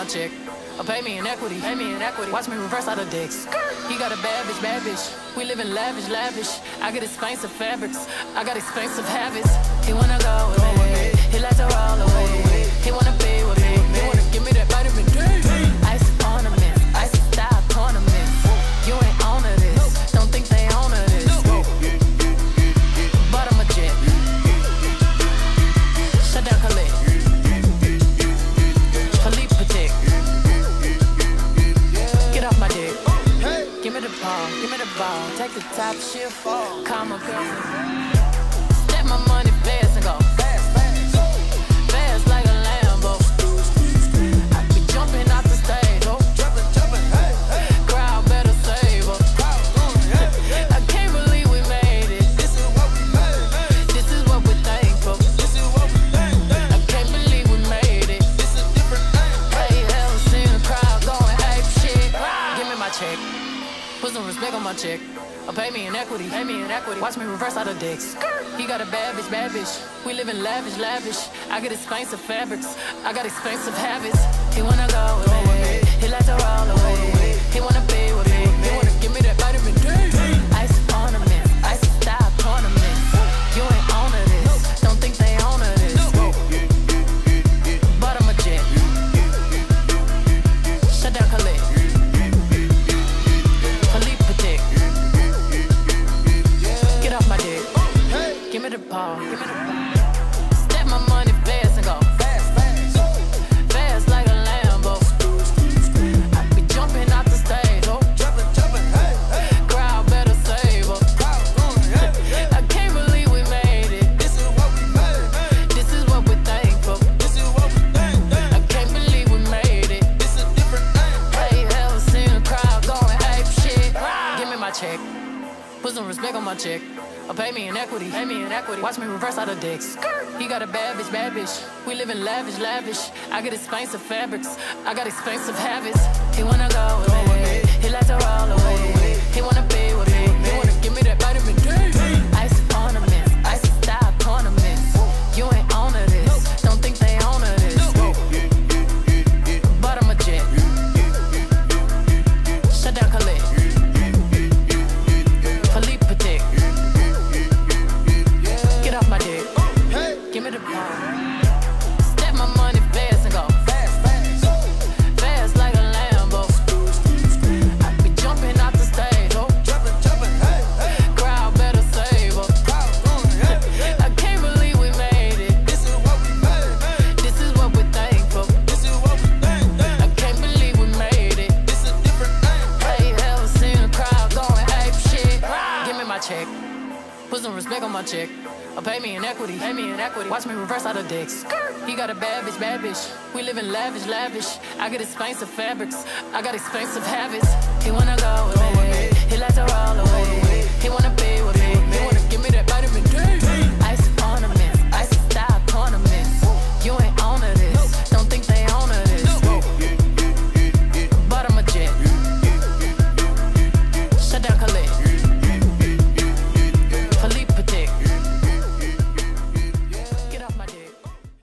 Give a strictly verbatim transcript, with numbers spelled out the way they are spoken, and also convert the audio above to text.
my check. Or pay me in equity, pay me in equity. Watch me reverse out of dicks. He got a bad bitch, bad bitch. We live in lavish, lavish. I get expensive fabrics, I got expensive habits. He wanna go with me, he like to roll away. He wanna be with me, he wanna give me that vitamin D. Ice ornaments, ice style ornaments. You ain't on to this, don't think they own to this. But I'm a jet. Shut down, collect. Philippe Patek. Get off my dick. Give me the ball, give me the ball. Take the top shift, calm my girl. Step my money fast and go fast, fast, fast like a Lambo. I be jumping off the stage, oh, jumping, jumping, hey, hey. Crowd better save us. I can't believe we made it. This is what we made. This is what we're thankful. This is what we made. I can't believe we made it. This is a different thing. Hey, hell, seeing the crowd going ape shit. Give me my check. Put some respect on my check. Or pay me in equity, pay me in equity. Watch me reverse out of dicks. He got a bad bitch, bad bitch. We live in lavish, lavish. I get expensive fabrics, I got expensive habits. He wanna go with me, he like to roll away. He wanna be with me, he wanna give me that vitamin D. Ice ornaments, ice style ornaments. You ain't on to this, don't think they own to this. But I'm a jet. Shut down, collect. Give me the ball, give me the ball. Step my money fast and go fast, fast, fast like a Lambo. I be jumping off the stage, oh, jumping, jumping, hey, hey. Crowd better save us. I can't believe we made it. This is what we made. This is what we're thankful. This is what we think. I can't believe we made it. This is a different thing. Hey, hell, seen the crowd going ape shit. Give me my check. Put some respect on my check. Or pay me in equity, pay me in equity. Watch me reverse out of dicks. He got a bad bitch, bad bitch. We live in lavish, lavish. I get expensive fabrics, I got expensive habits. He wanna go with me, he like to roll away. He wanna be with me, he wanna give me that vitamin D. Ice ornaments, ice style ornaments. You ain't on to this, don't think they own to this. But I'm a jet. Shut down, collect. Philippe Patek. Get off my dick. Give me the ball. Step my money fast and go fast, fast, fast like a Lambo. I be jumping off the stage, oh, jumping, jumping, hey, hey. Crowd better save us. I can't believe we made it. This is what we made. This is what we're thankful. This is what we think. I can't believe we made it. This is a different thing. Hey, hell, seen the crowd going ape shit. Give me my check. Put some respect on my check. Or pay me in equity, pay me in equity. Watch me reverse out of dicks. He got a bad bitch, bad bitch. We live in lavish, lavish. I get expensive fabrics, I got expensive habits. He wanna go with me, he like to roll away. He wanna be